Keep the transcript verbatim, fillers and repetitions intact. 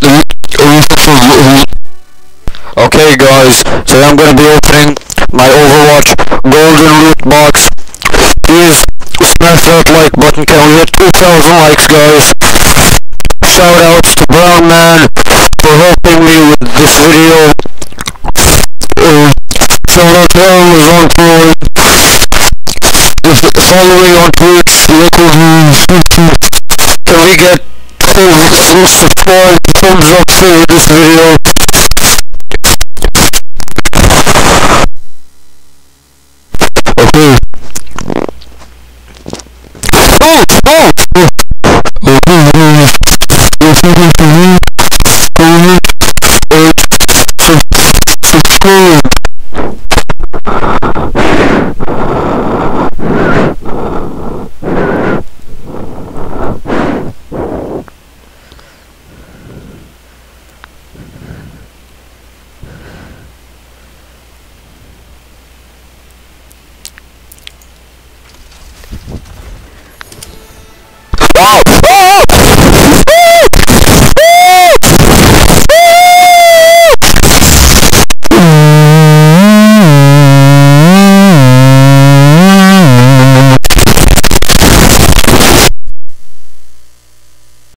Okay guys, so I'm gonna be opening my Overwatch golden loot box. Please smash that like button, can we hit two thousand likes guys? Shout outs to Brown Man for helping me with this video. Uh, shout out to Amazon Pro. Follow me on Twitch, Liquid News. Can we get some support, thumbs up for this video? Okay. Oh! Oh! Oh! Oh!